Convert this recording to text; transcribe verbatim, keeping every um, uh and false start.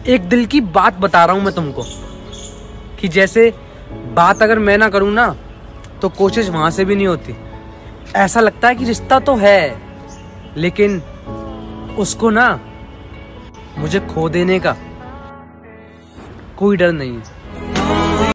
एक दिल की बात बता रहा हूं मैं तुमको कि जैसे बात अगर मैं ना करूं ना तो कोशिश वहां से भी नहीं होती। ऐसा लगता है कि रिश्ता तो है लेकिन उसको ना मुझे खो देने का कोई डर नहीं है।